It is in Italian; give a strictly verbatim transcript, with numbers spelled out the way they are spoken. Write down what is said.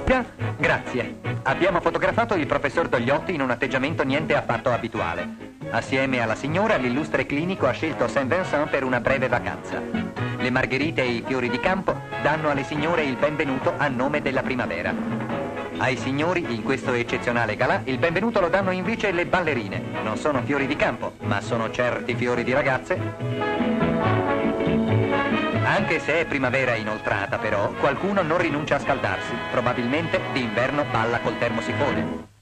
Grazie. Abbiamo fotografato il professor Dogliotti in un atteggiamento niente affatto abituale. Assieme alla signora, l'illustre clinico ha scelto Saint Vincent per una breve vacanza. Le margherite e i fiori di campo danno alle signore il benvenuto a nome della primavera. Ai signori, in questo eccezionale galà, il benvenuto lo danno invece le ballerine. Non sono fiori di campo, ma sono certi fiori di ragazze. Anche se è primavera inoltrata, però, qualcuno non rinuncia a scaldarsi. Probabilmente d'inverno balla col termosifone.